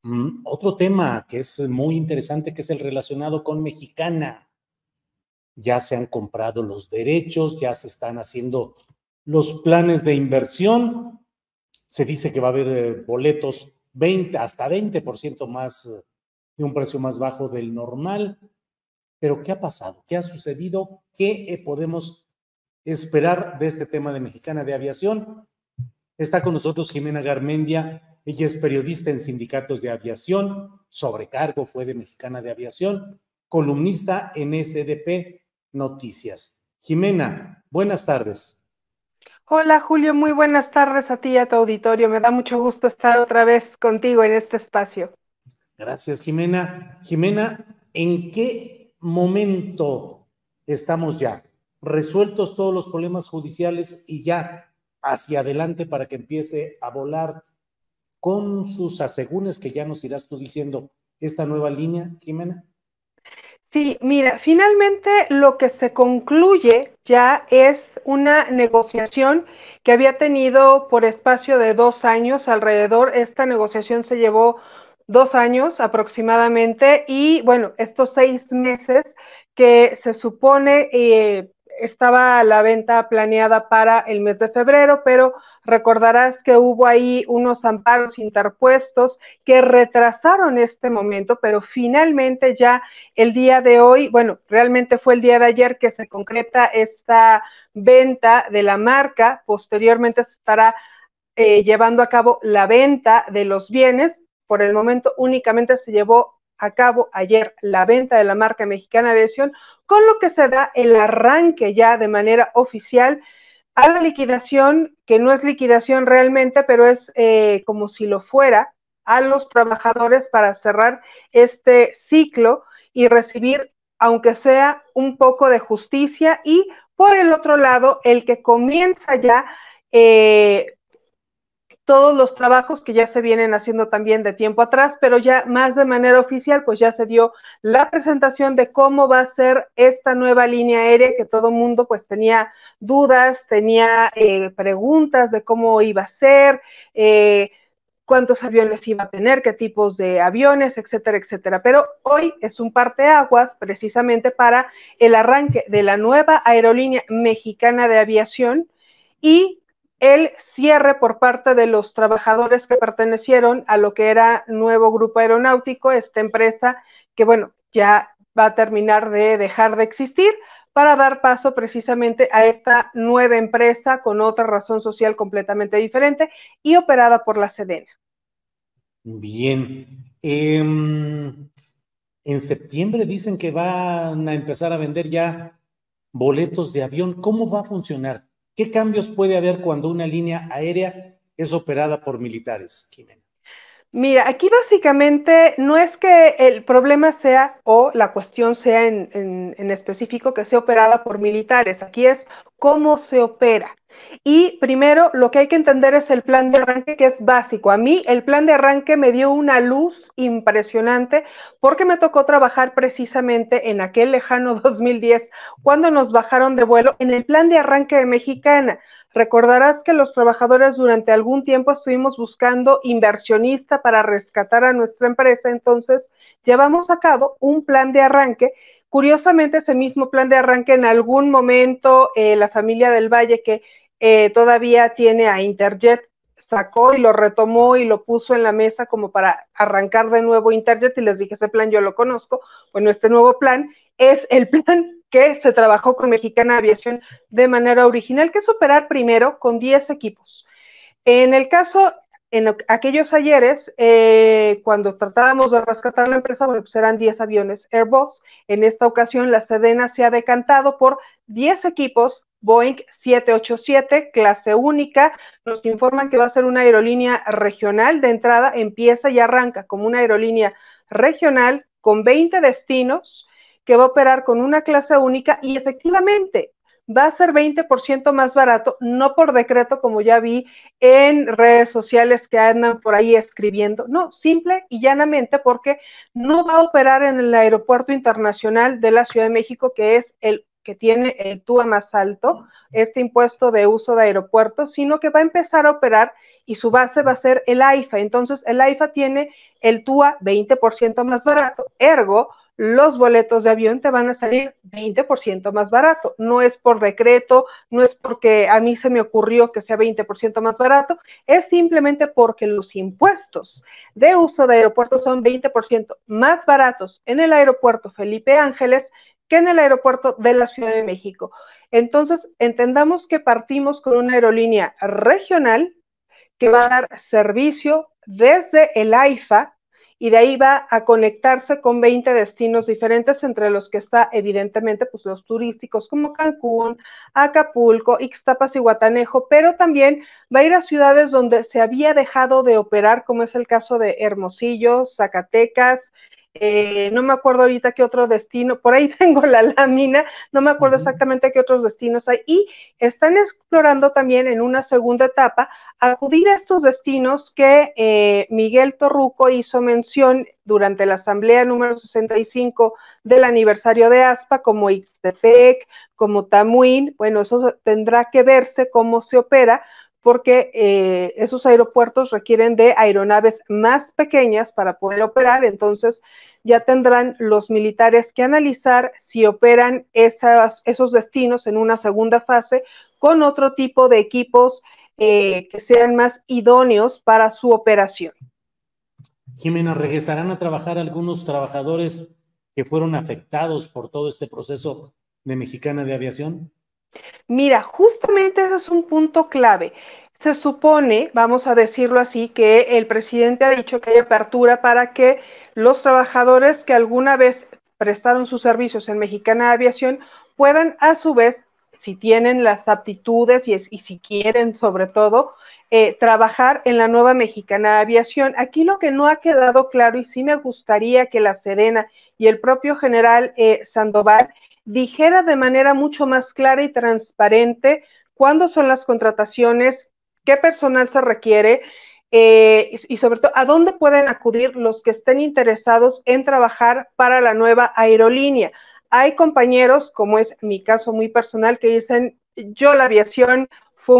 Otro tema que es muy interesante, que es el relacionado con Mexicana. Ya se han comprado los derechos, ya se están haciendo los planes de inversión. Se dice que va a haber boletos hasta 20% más, de un precio más bajo del normal. Pero ¿qué ha pasado? ¿Qué ha sucedido? ¿Qué podemos esperar de este tema de Mexicana de Aviación? Está con nosotros Jimena Garmendia. Ella es periodista en Sindicatos de Aviación, sobrecargo fue de Mexicana de Aviación, columnista en SDP Noticias. Jimena, buenas tardes. Hola Julio, muy buenas tardes a ti y a tu auditorio. Me da mucho gusto estar otra vez contigo en este espacio. Gracias, Jimena. Jimena, ¿en qué momento estamos ya? ¿Resueltos todos los problemas judiciales y ya hacia adelante para que empiece a volar con sus asegúnes, que ya nos irás tú diciendo, esta nueva línea, Jimena? Sí, mira, finalmente lo que se concluye ya es una negociación que había tenido por espacio de 2 años alrededor. Esta negociación se llevó 2 años aproximadamente y bueno, estos 6 meses que se supone estaba la venta planeada para el mes de febrero, pero recordarás que hubo ahí unos amparos interpuestos que retrasaron este momento, pero finalmente ya el día de hoy, bueno, realmente fue el día de ayer que se concreta esta venta de la marca. Posteriormente se estará llevando a cabo la venta de los bienes. Por el momento únicamente se llevó a cabo ayer la venta de la marca Mexicana Aviación, con lo que se da el arranque ya de manera oficial a la liquidación, que no es liquidación realmente, pero es como si lo fuera, a los trabajadores para cerrar este ciclo y recibir, aunque sea un poco de justicia. Y por el otro lado, el que comienza ya todos los trabajos que ya se vienen haciendo también de tiempo atrás, pero ya más de manera oficial, pues ya se dio la presentación de cómo va a ser esta nueva línea aérea, que todo mundo pues tenía dudas, tenía preguntas de cómo iba a ser, cuántos aviones iba a tener, qué tipos de aviones, etcétera, etcétera. Pero hoy es un parteaguas precisamente para el arranque de la nueva aerolínea mexicana de aviación y el cierre por parte de los trabajadores que pertenecieron a lo que era Nuevo Grupo Aeronáutico, esta empresa que, bueno, ya va a terminar de dejar de existir, para dar paso precisamente a esta nueva empresa con otra razón social completamente diferente y operada por la Sedena. Bien. En septiembre dicen que van a empezar a vender ya boletos de avión. ¿Cómo va a funcionar? ¿Qué cambios puede haber cuando una línea aérea es operada por militares, Jimena? Mira, aquí básicamente no es que el problema sea o la cuestión sea en específico que sea operada por militares, aquí es cómo se opera. Y primero lo que hay que entender es el plan de arranque, que es básico. A mí el plan de arranque me dio una luz impresionante porque me tocó trabajar precisamente en aquel lejano 2010 cuando nos bajaron de vuelo en el plan de arranque de Mexicana. Recordarás que los trabajadores durante algún tiempo estuvimos buscando inversionista para rescatar a nuestra empresa, entonces llevamos a cabo un plan de arranque. Curiosamente, ese mismo plan de arranque en algún momento la familia del Valle, que todavía tiene a Interjet, sacó y lo retomó y lo puso en la mesa como para arrancar de nuevo Interjet, y les dije, ese plan yo lo conozco. Bueno, este nuevo plan es el plan que se trabajó con Mexicana Aviación de manera original, que es operar primero con 10 equipos. En el caso, aquellos ayeres, cuando tratábamos de rescatar la empresa, bueno, pues eran 10 aviones Airbus. En esta ocasión, la Sedena se ha decantado por 10 equipos Boeing 787, clase única. Nos informan que va a ser una aerolínea regional. De entrada, empieza y arranca como una aerolínea regional con 20 destinos, que va a operar con una clase única y efectivamente va a ser 20% más barato, no por decreto como ya vi en redes sociales que andan por ahí escribiendo, no, simple y llanamente porque no va a operar en el aeropuerto internacional de la Ciudad de México, que es el que tiene el TUA más alto, este impuesto de uso de aeropuertos, sino que va a empezar a operar y su base va a ser el AIFA. Entonces el AIFA tiene el TUA 20% más barato, ergo, los boletos de avión te van a salir 20% más barato. No es por decreto, no es porque a mí se me ocurrió que sea 20% más barato, es simplemente porque los impuestos de uso de aeropuertos son 20% más baratos en el aeropuerto Felipe Ángeles que en el aeropuerto de la Ciudad de México. Entonces, entendamos que partimos con una aerolínea regional que va a dar servicio desde el AIFA y de ahí va a conectarse con 20 destinos diferentes, entre los que está evidentemente pues los turísticos como Cancún, Acapulco, Ixtapas y Guatanejo, pero también va a ir a ciudades donde se había dejado de operar, como es el caso de Hermosillo, Zacatecas, no me acuerdo ahorita qué otro destino, por ahí tengo la lámina, no me acuerdo exactamente qué otros destinos hay, y están explorando también en una segunda etapa acudir a estos destinos que Miguel Torruco hizo mención durante la asamblea número 65 del aniversario de ASPA, como Ixtepec, como Tamuín. Bueno, eso tendrá que verse cómo se opera, porque esos aeropuertos requieren de aeronaves más pequeñas para poder operar, entonces ya tendrán los militares que analizar si operan esos destinos en una segunda fase con otro tipo de equipos que sean más idóneos para su operación. Jimena, ¿regresarán a trabajar algunos trabajadores que fueron afectados por todo este proceso de Mexicana de Aviación? Mira, justamente ese es un punto clave. Se supone, vamos a decirlo así, que el presidente ha dicho que hay apertura para que los trabajadores que alguna vez prestaron sus servicios en Mexicana de Aviación puedan a su vez, si tienen las aptitudes y si quieren sobre todo, trabajar en la nueva Mexicana de Aviación. Aquí lo que no ha quedado claro, y sí me gustaría que la Sedena y el propio general Sandoval dijera de manera mucho más clara y transparente cuándo son las contrataciones, qué personal se requiere y sobre todo a dónde pueden acudir los que estén interesados en trabajar para la nueva aerolínea. Hay compañeros, como es mi caso muy personal, que dicen, yo la aviación fue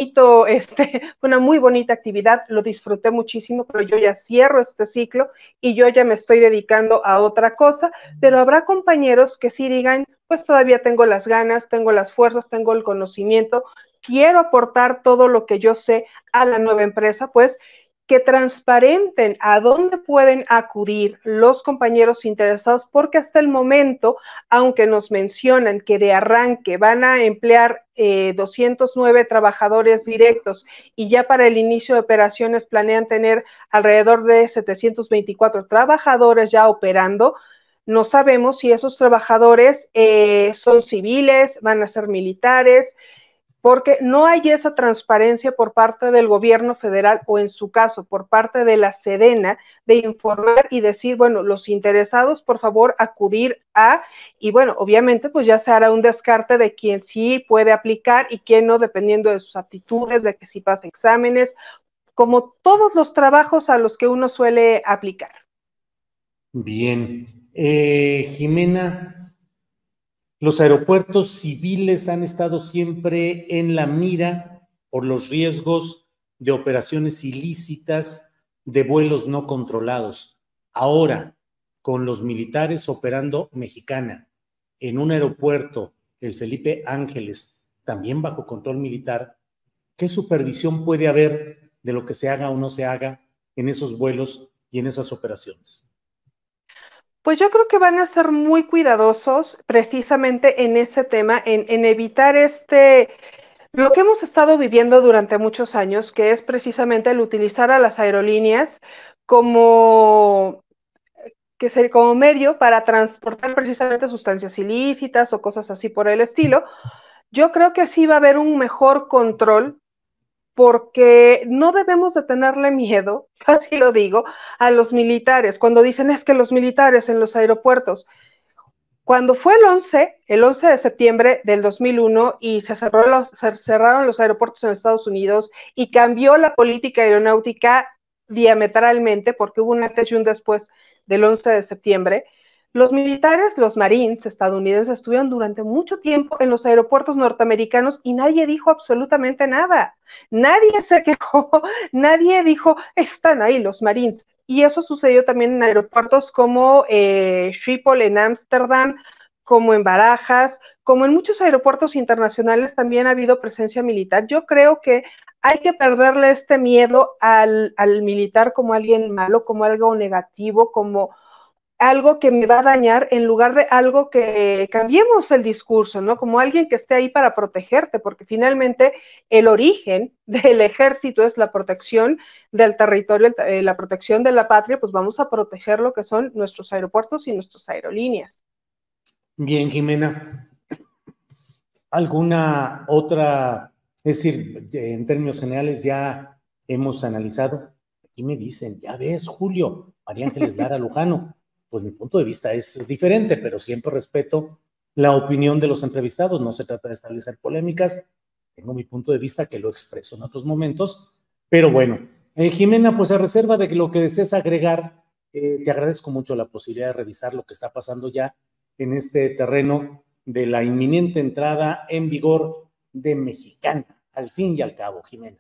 una muy bonita actividad, lo disfruté muchísimo, pero yo ya cierro este ciclo y yo ya me estoy dedicando a otra cosa, pero habrá compañeros que sí digan, pues todavía tengo las ganas, tengo las fuerzas, tengo el conocimiento, quiero aportar todo lo que yo sé a la nueva empresa, pues que transparenten a dónde pueden acudir los compañeros interesados, porque hasta el momento, aunque nos mencionan que de arranque van a emplear 209 trabajadores directos y ya para el inicio de operaciones planean tener alrededor de 724 trabajadores ya operando, no sabemos si esos trabajadores son civiles, van a ser militares, porque no hay esa transparencia por parte del gobierno federal o en su caso por parte de la Sedena de informar y decir, bueno, los interesados por favor acudir a, y bueno, obviamente pues ya se hará un descarte de quién sí puede aplicar y quién no, dependiendo de sus aptitudes, de que si pasa exámenes, como todos los trabajos a los que uno suele aplicar. Bien. Jimena, los aeropuertos civiles han estado siempre en la mira por los riesgos de operaciones ilícitas, de vuelos no controlados. Ahora, con los militares operando Mexicana en un aeropuerto, el Felipe Ángeles, también bajo control militar, ¿qué supervisión puede haber de lo que se haga o no se haga en esos vuelos y en esas operaciones? Pues yo creo que van a ser muy cuidadosos precisamente en ese tema, en evitar lo que hemos estado viviendo durante muchos años, que es precisamente el utilizar a las aerolíneas como como medio para transportar precisamente sustancias ilícitas o cosas así por el estilo. Yo creo que sí va a haber un mejor control porque no debemos de tenerle miedo, así lo digo, a los militares. Cuando dicen es que los militares en los aeropuertos, cuando fue el 11 de septiembre del 2001 y se cerraron los aeropuertos en Estados Unidos y cambió la política aeronáutica diametralmente, porque hubo un antes y un después del 11 de septiembre, los militares, los Marines estadounidenses estuvieron durante mucho tiempo en los aeropuertos norteamericanos y nadie dijo absolutamente nada. Nadie se quejó, nadie dijo, están ahí los Marines. y eso sucedió también en aeropuertos como Schiphol en Ámsterdam, como en Barajas, como en muchos aeropuertos internacionales también ha habido presencia militar. Yo creo que hay que perderle este miedo al militar como alguien malo, como algo negativo, como algo que me va a dañar, en lugar de algo que cambiemos el discurso, ¿no? Como alguien que esté ahí para protegerte, porque finalmente el origen del ejército es la protección del territorio, la protección de la patria, pues vamos a proteger lo que son nuestros aeropuertos y nuestras aerolíneas. Bien, Jimena, ¿alguna otra? Es decir, en términos generales ya hemos analizado. Aquí me dicen, ya ves, Julio, María Ángeles Lara Lujano. Pues mi punto de vista es diferente, pero siempre respeto la opinión de los entrevistados. No se trata de establecer polémicas. Tengo mi punto de vista que lo expreso en otros momentos. Pero bueno, Jimena, pues a reserva de lo que desees agregar, te agradezco mucho la posibilidad de revisar lo que está pasando ya en este terreno de la inminente entrada en vigor de Mexicana, al fin y al cabo, Jimena.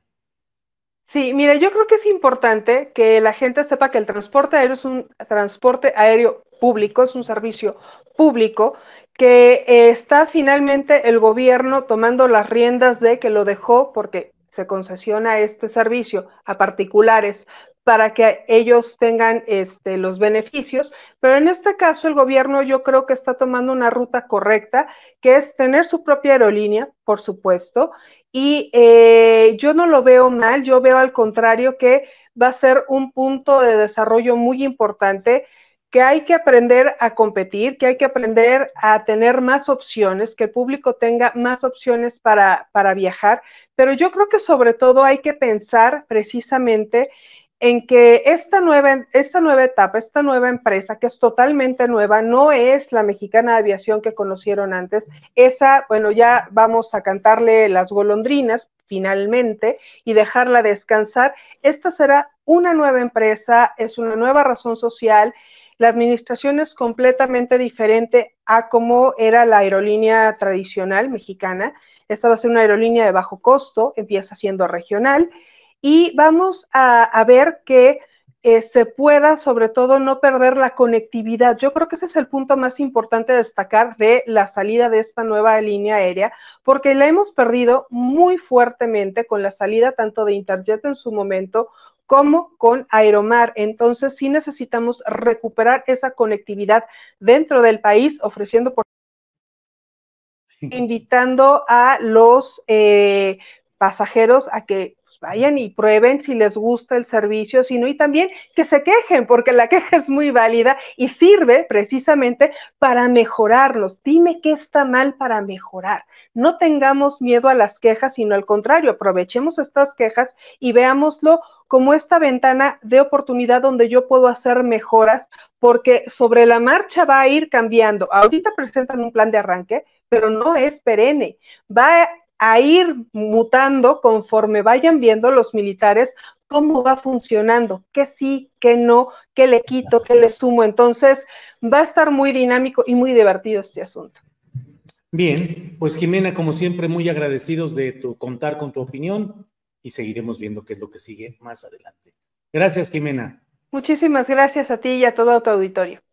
Sí, mira, yo creo que es importante que la gente sepa que el transporte aéreo es un transporte aéreo público, es un servicio público, que está finalmente el gobierno tomando las riendas de que lo dejó porque se concesiona este servicio a particulares para que ellos tengan los beneficios, pero en este caso el gobierno yo creo que está tomando una ruta correcta, que es tener su propia aerolínea, por supuesto, y yo no lo veo mal, yo veo al contrario que va a ser un punto de desarrollo muy importante, que hay que aprender a competir, que hay que aprender a tener más opciones, que el público tenga más opciones para viajar, pero yo creo que sobre todo hay que pensar precisamente en que esta nueva etapa, esta nueva empresa, que es totalmente nueva, no es la Mexicana de Aviación que conocieron antes. Esa, bueno, ya vamos a cantarle las golondrinas finalmente y dejarla descansar. Esta será una nueva empresa, es una nueva razón social. La administración es completamente diferente a cómo era la aerolínea tradicional mexicana. Esta va a ser una aerolínea de bajo costo, empieza siendo regional, y vamos a ver que se pueda sobre todo no perder la conectividad. Yo creo que ese es el punto más importante de destacar de la salida de esta nueva línea aérea, porque la hemos perdido muy fuertemente con la salida tanto de Interjet en su momento como con Aeromar. Entonces sí necesitamos recuperar esa conectividad dentro del país, ofreciendo por invitando a los pasajeros a que vayan y prueben si les gusta el servicio, sino y también que se quejen, porque la queja es muy válida y sirve precisamente para mejorarlos. Dime qué está mal para mejorar. No tengamos miedo a las quejas, sino al contrario, aprovechemos estas quejas y veámoslo como esta ventana de oportunidad donde yo puedo hacer mejoras, porque sobre la marcha va a ir cambiando. Ahorita presentan un plan de arranque, pero no es perenne. Va a ir mutando conforme vayan viendo los militares cómo va funcionando, qué sí, qué no, qué le quito, qué le sumo. Entonces, va a estar muy dinámico y muy divertido este asunto. Bien, pues Jimena, como siempre, muy agradecidos de contar con tu opinión y seguiremos viendo qué es lo que sigue más adelante. Gracias, Jimena. Muchísimas gracias a ti y a todo tu auditorio.